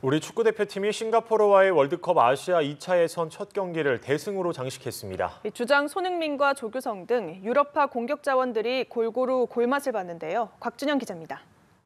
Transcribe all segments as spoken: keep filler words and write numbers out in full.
우리 축구대표팀이 싱가포르와의 월드컵 아시아 이 차 예선 첫 경기를 대승으로 장식했습니다. 주장 손흥민과 조규성 등 유럽파 공격 자원들이 골고루 골맛을 봤는데요. 곽준영 기자입니다.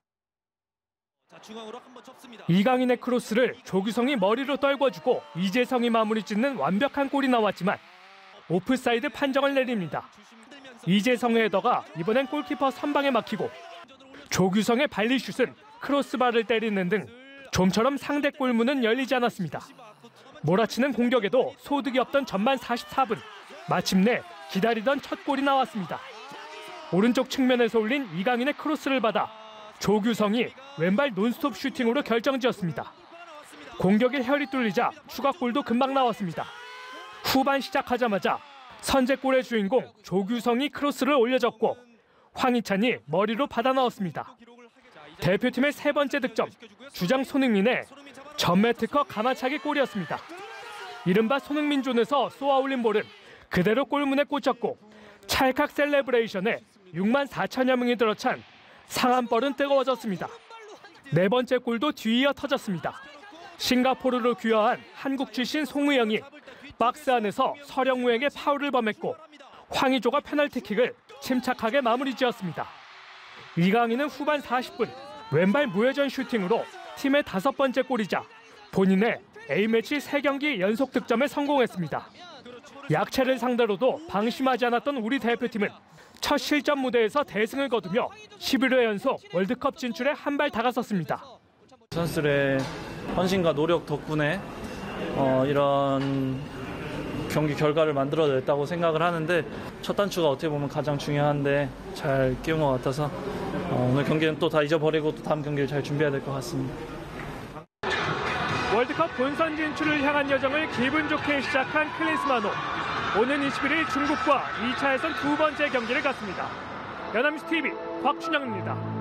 이강인의 크로스를 조규성이 머리로 떨궈주고 이재성이 마무리 짓는 완벽한 골이 나왔지만 오프사이드 판정을 내립니다. 이재성의 헤더가 이번엔 골키퍼 선방에 막히고 조규성의 발리슛은 크로스바를 때리는 등 좀처럼 상대 골문은 열리지 않았습니다. 몰아치는 공격에도 소득이 없던 전반 사십사 분, 마침내 기다리던 첫 골이 나왔습니다. 오른쪽 측면에서 올린 이강인의 크로스를 받아 조규성이 왼발 논스톱 슈팅으로 결정지었습니다. 공격의 혈이 뚫리자 추가골도 금방 나왔습니다. 후반 시작하자마자 선제골의 주인공 조규성이 크로스를 올려줬고 황희찬이 머리로 받아 넣었습니다. 대표팀의 세 번째 득점, 주장 손흥민의 전매 특허 가마차기 골이었습니다. 이른바 손흥민 존에서 쏘아올린 볼은 그대로 골문에 꽂혔고 찰칵 셀레브레이션에 육만 사천여 명이 들어찬 상암벌은 뜨거워졌습니다. 네 번째 골도 뒤이어 터졌습니다. 싱가포르로 귀화한 한국 출신 송우영이 박스 안에서 서령우에게 파울을 범했고 황의조가 페널티킥을 침착하게 마무리 지었습니다. 이강인은 후반 사십 분 왼발 무회전 슈팅으로 팀의 다섯 번째 골이자 본인의 A매치 세 경기 연속 득점에 성공했습니다. 약체를 상대로도 방심하지 않았던 우리 대표팀은 첫 실전 무대에서 대승을 거두며 십일 회 연속 월드컵 진출에 한 발 다가섰습니다. 선수들의 헌신과 노력 덕분에 어, 이런 경기 결과를 만들어냈다고 생각을 하는데 첫 단추가 어떻게 보면 가장 중요한데 잘 끼운 것 같아서 어, 오늘 경기는 또 다 잊어버리고 또 다음 경기를 잘 준비해야 될 것 같습니다. 월드컵 본선 진출을 향한 여정을 기분 좋게 시작한 클린스만호. 오는 이십일 일 중국과 이 차 예선 두 번째 경기를 갖습니다. 연합뉴스 티비 곽준영입니다.